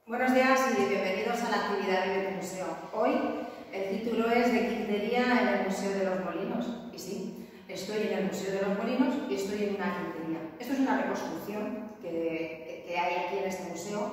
Buenos días y bienvenidos a la actividad del museo. Hoy el título es de Quintería en el Museo de los Molinos. Y sí, estoy en el Museo de los Molinos y estoy en una quintería. Esto es una reconstrucción que hay aquí en este museo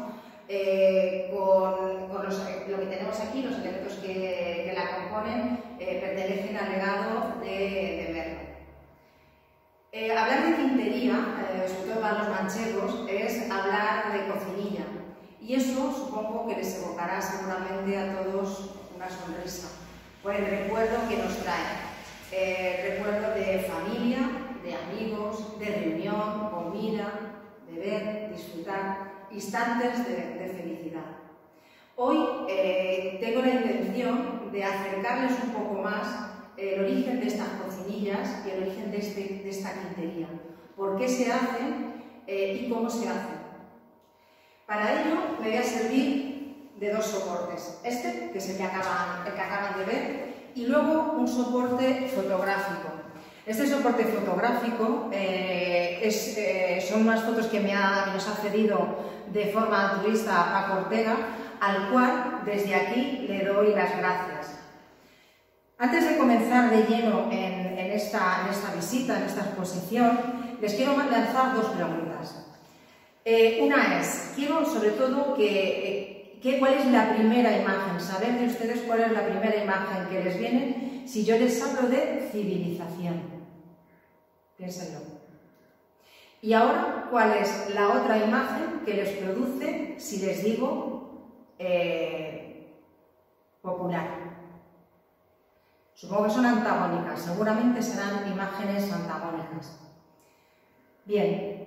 con lo que tenemos aquí, los elementos que la componen, pertenecen al legado de Merlo. Hablar de quintería, sobre todo para los manchegos, es hablar de cocinilla. Y eso supongo que les evocará seguramente a todos una sonrisa por el recuerdo que nos trae. Recuerdo de familia, de amigos, de reunión, comida, beber, disfrutar, instantes de felicidad. Hoy tengo la intención de acercarles un poco más el origen de estas cocinillas y el origen de esta quintería. ¿Por qué se hacen y cómo se hacen? Para ello me voy a servir de dos soportes. Este, que es el que acaban de ver, y luego un soporte fotográfico. Este soporte fotográfico son unas fotos que nos ha cedido de forma altruista Paco Ortega, al cual desde aquí le doy las gracias. Antes de comenzar de lleno en esta visita, en esta exposición, les quiero lanzar dos preguntas. Una es, quiero sobre todo cuál es la primera imagen, saber de ustedes cuál es la primera imagen que les viene si yo les hablo de civilización. Piénsenlo. Y ahora, ¿cuál es la otra imagen que les produce si les digo popular? Supongo que son antagónicas, seguramente serán imágenes antagónicas. Bien.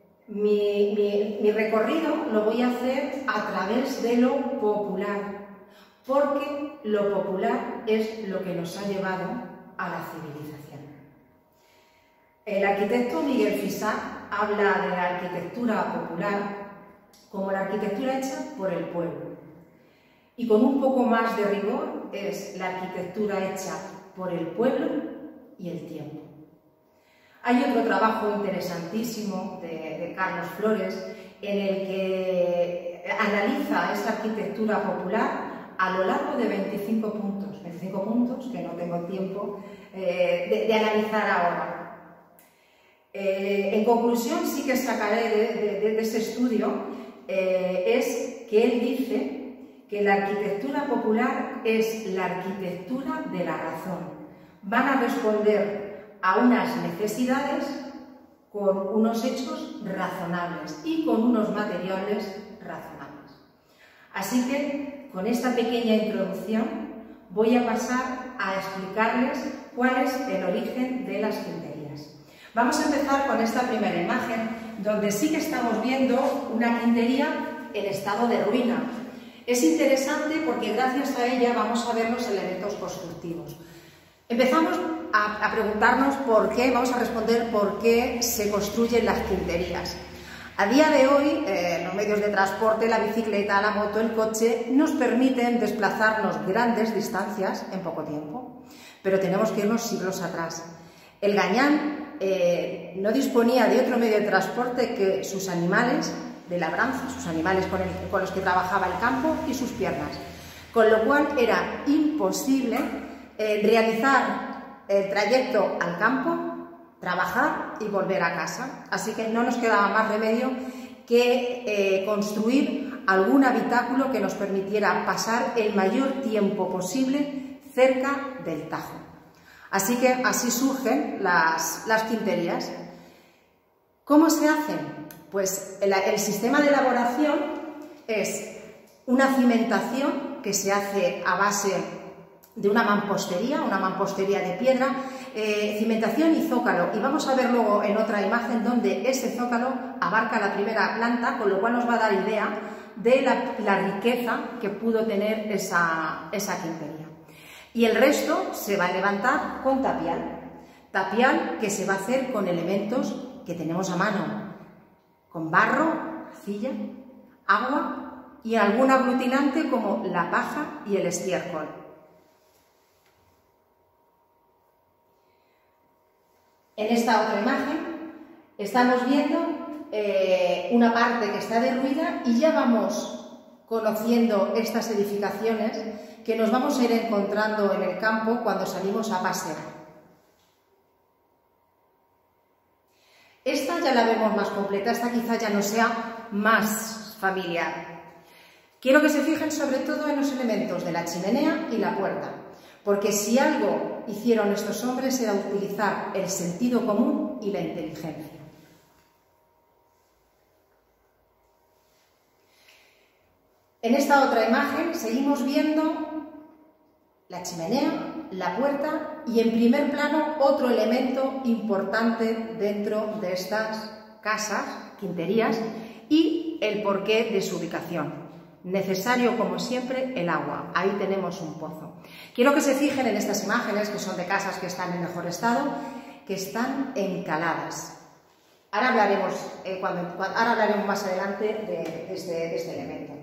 Mi recorrido lo voy a hacer a través de lo popular, porque lo popular es lo que nos ha llevado a la civilización. El arquitecto Miguel Fisac habla de la arquitectura popular como la arquitectura hecha por el pueblo. Y con un poco más de rigor es la arquitectura hecha por el pueblo y el tiempo. Hay otro trabajo interesantísimo de Carlos Flores en el que analiza esta arquitectura popular a lo largo de 25 puntos que no tengo tiempo de analizar ahora. En conclusión, sí que sacaré de ese estudio es que él dice que la arquitectura popular es la arquitectura de la razón. Van a responder a unas necesidades con unos hechos razonables y con unos materiales razonables. Así que, con esta pequeña introducción, voy a pasar a explicarles cuál es el origen de las quinterías. Vamos a empezar con esta primera imagen, donde sí que estamos viendo una quintería en estado de ruina. Es interesante porque gracias a ella vamos a ver los elementos constructivos. Empezamos a preguntarnos por qué, vamos a responder por qué se construyen las quinterías. A día de hoy, los medios de transporte, la bicicleta, la moto, el coche, nos permiten desplazarnos grandes distancias en poco tiempo, pero tenemos que irnos siglos atrás. El gañán no disponía de otro medio de transporte que sus animales de labranza, sus animales con los que trabajaba el campo y sus piernas, con lo cual era imposible realizar el trayecto al campo, trabajar y volver a casa. Así que no nos quedaba más remedio que construir algún habitáculo que nos permitiera pasar el mayor tiempo posible cerca del Tajo. Así que así surgen las quinterías. ¿Cómo se hacen? Pues el sistema de elaboración es una cimentación que se hace a base de una mampostería de piedra, cimentación y zócalo. Y vamos a ver luego en otra imagen donde ese zócalo abarca la primera planta, con lo cual nos va a dar idea de la riqueza que pudo tener esa quintería. Y el resto se va a levantar con tapial que se va a hacer con elementos que tenemos a mano, con barro, arcilla, agua y algún aglutinante como la paja y el estiércol. En esta otra imagen estamos viendo una parte que está derruida y ya vamos conociendo estas edificaciones que nos vamos a ir encontrando en el campo cuando salimos a pasear. Esta ya la vemos más completa, esta quizá ya no sea más familiar. Quiero que se fijen sobre todo en los elementos de la chimenea y la puerta, porque si algo hicieron estos hombres era utilizar el sentido común y la inteligencia. En esta otra imagen seguimos viendo la chimenea, la puerta y en primer plano otro elemento importante dentro de estas casas, quinterías, y el porqué de su ubicación. Necesario, como siempre, el agua. Ahí tenemos un pozo. Quiero que se fijen en estas imágenes, que son de casas que están en mejor estado, que están encaladas. Ahora hablaremos, más adelante de este elemento.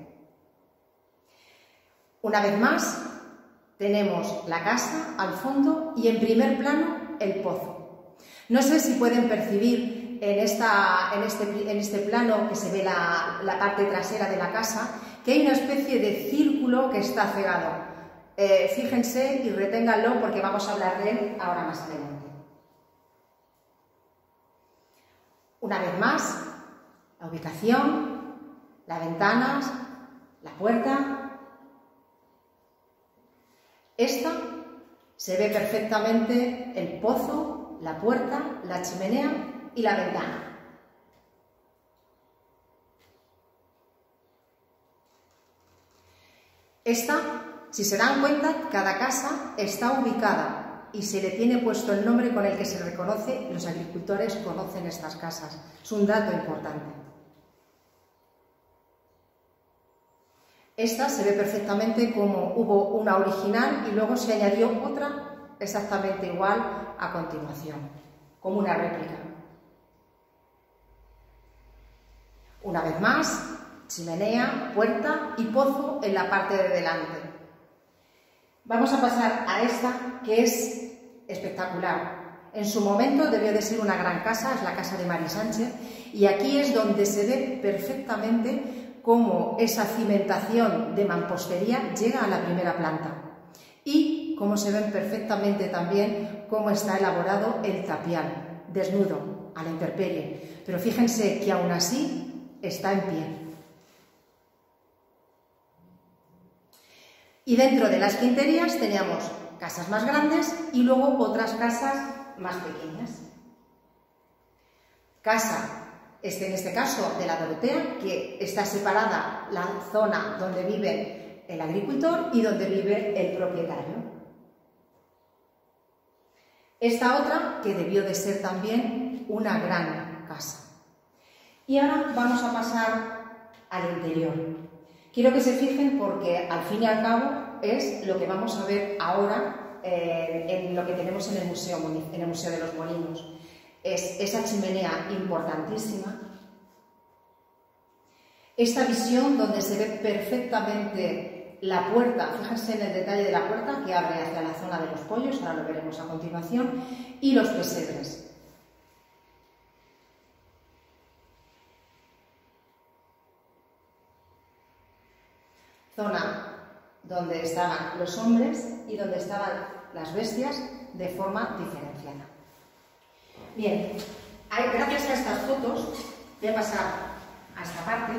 Una vez más, tenemos la casa al fondo y en primer plano el pozo. No sé si pueden percibir en este plano que se ve la parte trasera de la casa que hay una especie de círculo que está cegado. Fíjense y reténganlo porque vamos a hablar de él ahora más adelante. Una vez más, la ubicación, las ventanas, la puerta. Esta se ve perfectamente el pozo, la puerta, la chimenea y la ventana. Esta, si se dan cuenta, cada casa está ubicada y se le tiene puesto el nombre con el que se reconoce, los agricultores conocen estas casas. Es un dato importante. Esta se ve perfectamente como hubo una original y luego se añadió otra exactamente igual a continuación, como una réplica. Una vez más, chimenea, puerta y pozo en la parte de delante. Vamos a pasar a esta, que es espectacular. En su momento debió de ser una gran casa, es la casa de Mari Sánchez, y aquí es donde se ve perfectamente cómo esa cimentación de mampostería llega a la primera planta y cómo se ven perfectamente también cómo está elaborado el tapial, desnudo, a la intemperie. Pero fíjense que aún así está en pie. Y dentro de las quinterías teníamos casas más grandes y luego otras casas más pequeñas. Casa, en este caso de la Dorotea, que está separada la zona donde vive el agricultor y donde vive el propietario. Esta otra, que debió de ser también una gran casa. Y ahora vamos a pasar al interior. Quiero que se fijen porque al fin y al cabo es lo que vamos a ver ahora en lo que tenemos en el Museo de los Molinos. Es esa chimenea importantísima, esta visión donde se ve perfectamente la puerta, fíjense en el detalle de la puerta que abre hacia la zona de los pollos, ahora lo veremos a continuación, y los pesebres. Zona donde estaban los hombres y donde estaban las bestias de forma diferenciada. Bien, gracias a estas fotos, voy a pasar a esta parte.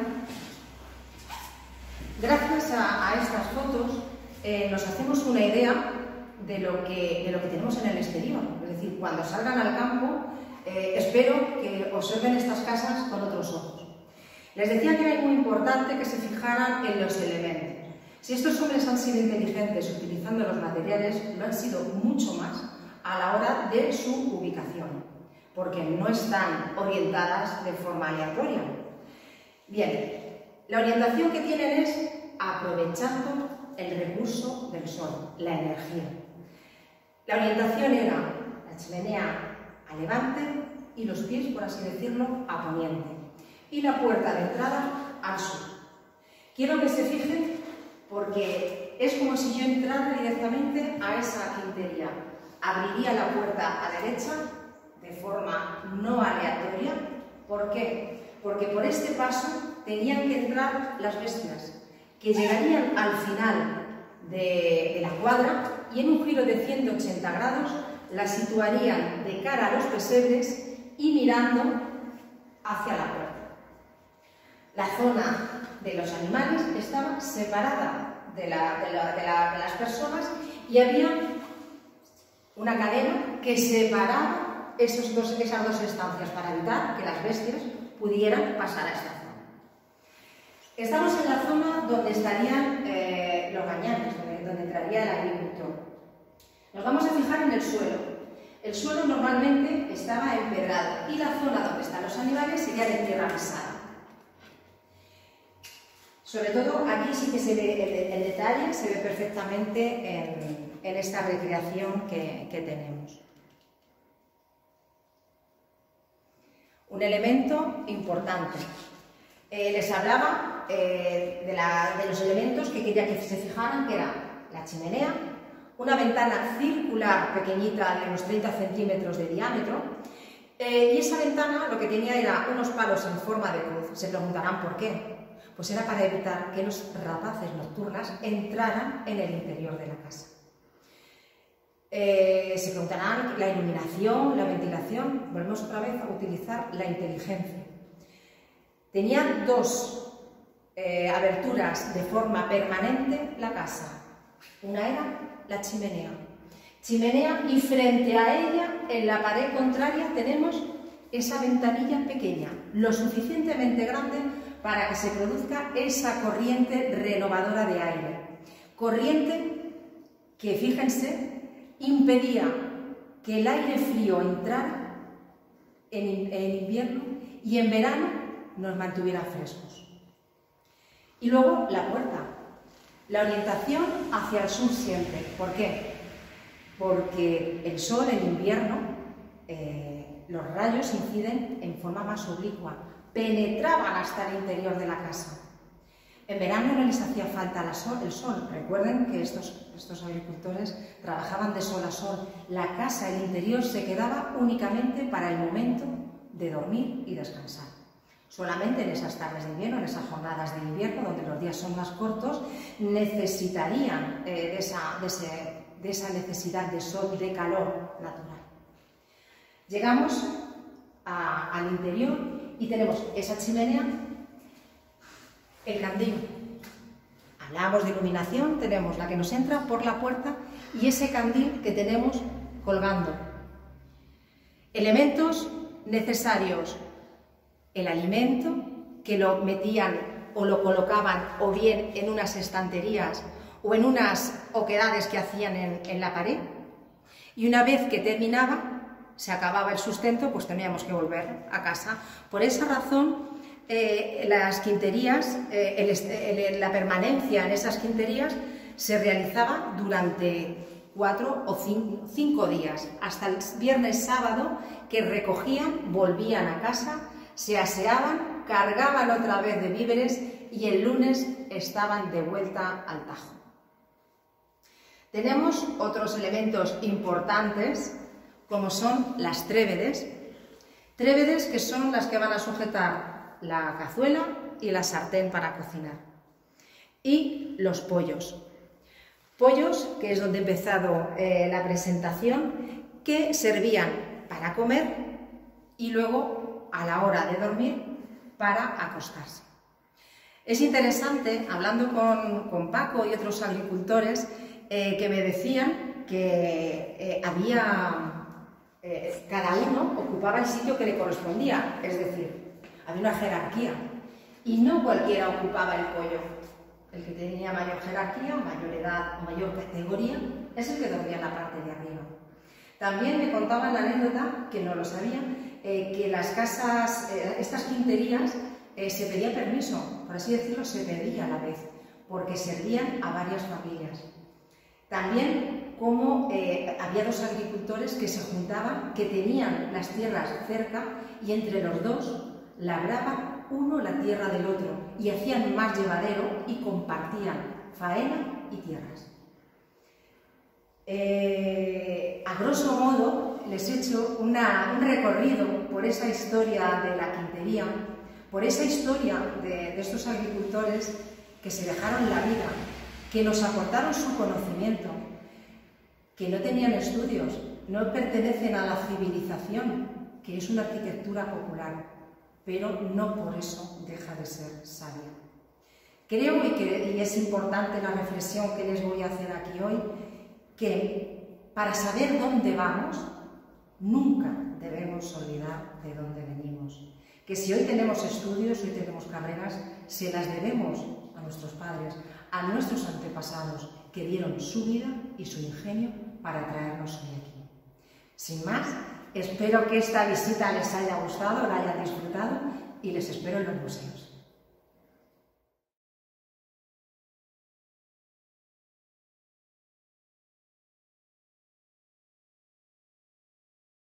Gracias a estas fotos nos hacemos una idea de lo que tenemos en el exterior. Es decir, cuando salgan al campo, espero que observen estas casas con otros ojos. Les decía que era muy importante que se fijaran en los elementos. Si estos hombres han sido inteligentes utilizando los materiales, lo han sido mucho más a la hora de su ubicación, porque no están orientadas de forma aleatoria. Bien, la orientación que tienen es aprovechando el recurso del sol, la energía. La orientación era la chimenea a levante y los pies, por así decirlo, a poniente, y la puerta de entrada al sur. Quiero que se fijen porque es como si yo entrara directamente a esa quintería. Abriría la puerta a derecha de forma no aleatoria. ¿Por qué? Porque por este paso tenían que entrar las bestias que llegarían al final de la cuadra y en un giro de 180 grados la situarían de cara a los pesebres y mirando hacia la puerta. La zona de los animales estaba separada de las personas y había una cadena que separaba esas dos estancias para evitar que las bestias pudieran pasar a esta zona. Estamos en la zona donde estarían los gañanes, donde entraría el agricultor. Nos vamos a fijar en el suelo. El suelo normalmente estaba empedrado y la zona donde están los animales sería de tierra pesada. Sobre todo aquí sí que se ve el detalle, se ve perfectamente en esta recreación que tenemos. Un elemento importante. Les hablaba de los elementos que quería que se fijaran, que era la chimenea, una ventana circular pequeñita de unos 30 centímetros de diámetro, y esa ventana lo que tenía era unos palos en forma de cruz. Se preguntarán por qué. Pues era para evitar que los rapaces nocturnas entraran en el interior de la casa. Se preguntarán la iluminación, la ventilación. Volvemos otra vez a utilizar la inteligencia. Tenía dos aberturas de forma permanente la casa. Una era la chimenea. Chimenea, y frente a ella, en la pared contraria, tenemos esa ventanilla pequeña, lo suficientemente grande para que se produzca esa corriente renovadora de aire. Corriente que, fíjense, impedía que el aire frío entrara en invierno y en verano nos mantuviera frescos. Y luego la puerta. La orientación hacia el sur siempre. ¿Por qué? Porque el sol en invierno, los rayos inciden en forma más oblicua, penetraban hasta el interior de la casa. En verano no les hacía falta el sol. Recuerden que estos agricultores trabajaban de sol a sol. La casa, el interior, se quedaba únicamente para el momento de dormir y descansar. Solamente en esas tardes de invierno, en esas jornadas de invierno, donde los días son más cortos, necesitarían de esa necesidad de sol, de calor natural. Llegamos al interior y tenemos esa chimenea, el candil. Hablamos de iluminación, tenemos la que nos entra por la puerta y ese candil que tenemos colgando. Elementos necesarios: el alimento, que lo metían o lo colocaban o bien en unas estanterías o en unas oquedades que hacían en la pared, y una vez que terminaba, se acababa el sustento, pues teníamos que volver a casa. Por esa razón, las quinterías, la permanencia en esas quinterías se realizaba durante 4 o 5 días, hasta el viernes sábado, que recogían, volvían a casa, se aseaban, cargaban otra vez de víveres y el lunes estaban de vuelta al Tajo. Tenemos otros elementos importantes, como son las trébedes. Trébedes que son las que van a sujetar la cazuela y la sartén para cocinar. Y los pollos. Pollos, que es donde he empezado la presentación, que servían para comer y luego, a la hora de dormir, para acostarse. Es interesante, hablando con Paco y otros agricultores, que me decían que cada uno ocupaba el sitio que le correspondía, es decir, había una jerarquía y no cualquiera ocupaba el pollo. El que tenía mayor jerarquía, mayor edad, mayor categoría, es el que dormía en la parte de arriba. También me contaban la anécdota, que no lo sabía, que las casas, estas quinterías, se pedía permiso, por así decirlo, se pedía a la vez, porque servían a varias familias. También como había dos agricultores que se juntaban, que tenían las tierras cerca y entre los dos labraban uno la tierra del otro y hacían más llevadero y compartían faena y tierras. A grosso modo les he hecho un recorrido por esa historia de la quintería, por esa historia de estos agricultores que se dejaron la vida, que nos aportaron su conocimiento, que no tenían estudios, no pertenecen a la civilización, que es una arquitectura popular, pero no por eso deja de ser sabia. Creo, y es importante la reflexión que les voy a hacer aquí hoy, que para saber dónde vamos, nunca debemos olvidar de dónde venimos. Que si hoy tenemos estudios, hoy tenemos carreras, se las debemos a nuestros padres, a nuestros antepasados, que dieron su vida y su ingenio para traernos hoy aquí. Sin más, espero que esta visita les haya gustado, la hayan disfrutado y les espero en los museos.